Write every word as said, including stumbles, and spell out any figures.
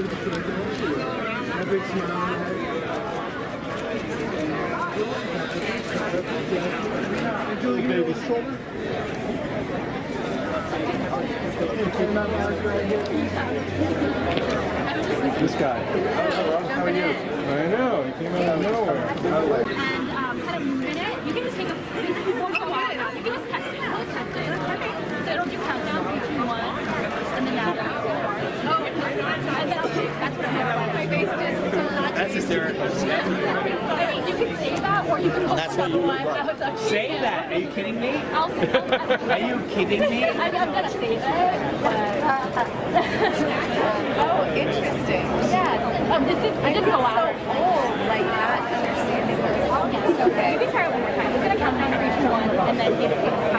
This guy. How are you? I know, he came out of nowhere. And um, had a minute, you can just take a, if you won't go out now, you can just test it, just test it. Okay. So it'll do countdown, three, two, one, and then now. Oh, and then I'll take, that's what I'm going my face is. That's hysterical. I mean, you can say that, or you can hold That's the what you one. would That was up to say you. that. Are you kidding me? I'll say that. Are you kidding me? I mean, I'm gonna say that, but... Oh, interesting. Yeah, um, this is, it didn't go out. So old, like not understanding what it's Okay. You can try it one more time. It's gonna count down three, two, one, and then hit it.